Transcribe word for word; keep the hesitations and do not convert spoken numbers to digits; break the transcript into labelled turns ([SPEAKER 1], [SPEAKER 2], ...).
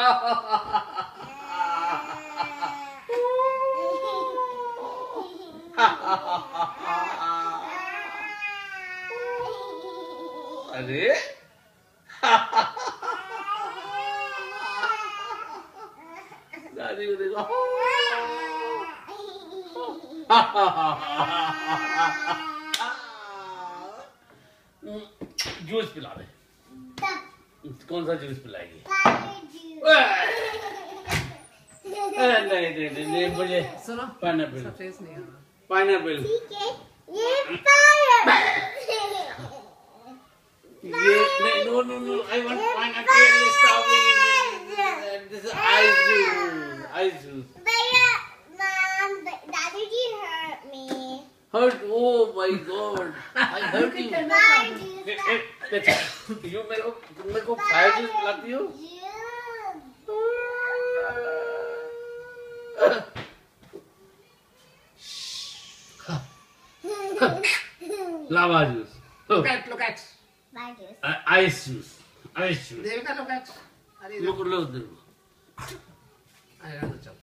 [SPEAKER 1] अरे दादी को देखो। जूस पिला दे। कौन सा जूस पिलाएगी? नहीं नहीं नहीं नहीं मुझे
[SPEAKER 2] सुनो
[SPEAKER 1] पाइनएप्पल
[SPEAKER 2] नहीं
[SPEAKER 1] पाइनएप्पल
[SPEAKER 3] ये
[SPEAKER 1] ये नहीं no no no I want pineapple strawberry this is ice juice ice juice
[SPEAKER 3] Mom, Daddy ji hurt me.
[SPEAKER 1] hurt oh my god I hurt you you मेरे को तुम मेरे को फायर जूस पिलाती हो lava juice
[SPEAKER 2] look at look at
[SPEAKER 1] ice juice ice juice
[SPEAKER 2] Devika look at अरे
[SPEAKER 1] look look
[SPEAKER 2] अरे चल